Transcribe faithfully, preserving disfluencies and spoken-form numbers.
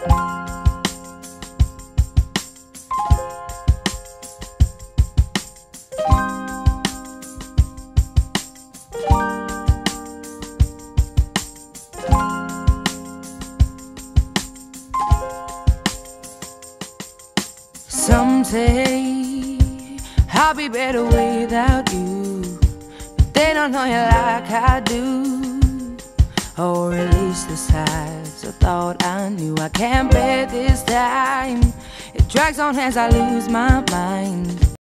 Some say I'll be better without you, but they don't know you like I do. Or at least the sides I thought I knew. I can't bear this time. It drags on as I lose my mind.